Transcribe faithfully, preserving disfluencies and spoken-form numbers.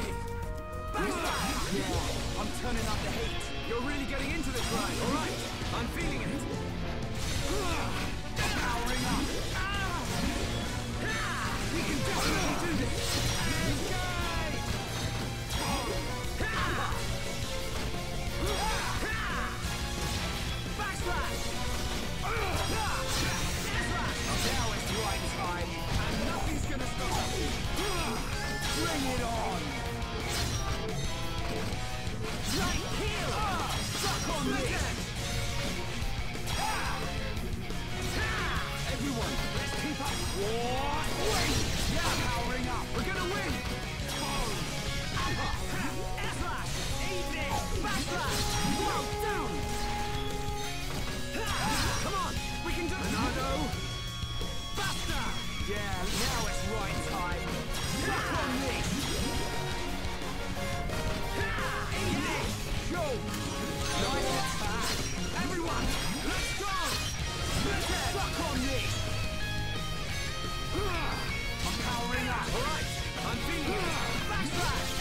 Backslash! Yeah, I'm turning up the heat. You're really getting into this ride, alright? I'm feeling it. Powering up. We can definitely do this. Engage! Backslash! Now it's right time, and nothing's gonna stop us. Bring it on! Right here! Suck on this! Everyone, let's keep up! What? Wait! Yeah, powering up! We're gonna win! Boom! Upper! S-slash! Easy! Backslash! Whoa, down! Come on! We can do it! Bernardo! Faster! Yeah, now it's right time! Suck on this! Easy! Show! Nice attack! Everyone, let's go! Split it! Suck on this! I'm powering up! Alright! I'm feeling it! Backslash!